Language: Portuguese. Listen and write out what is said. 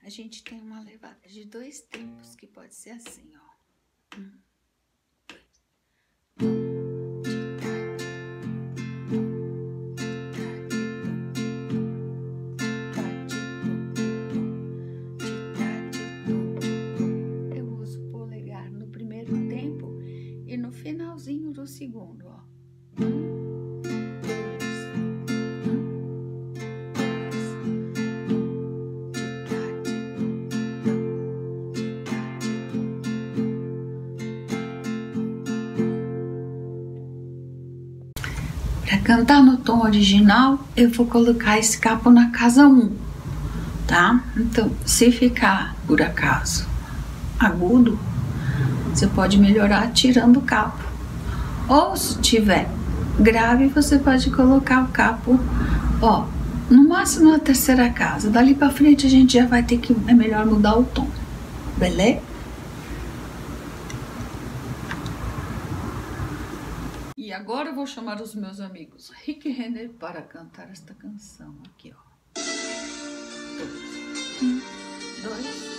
a gente tem uma levada de 2 tempos que pode ser assim, ó. 1, 2. Eu uso o polegar no primeiro tempo e no finalzinho do segundo, ó. 1, 2. Para cantar no tom original, eu vou colocar esse capo na casa 1, tá? Então, se ficar, por acaso, agudo, você pode melhorar tirando o capo. Ou se tiver grave, você pode colocar o capo, ó, no máximo na terceira casa. Dali para frente a gente já vai ter que, é melhor mudar o tom, beleza? E agora eu vou chamar os meus amigos Rick e Renner para cantar esta canção aqui, ó. 1, 2.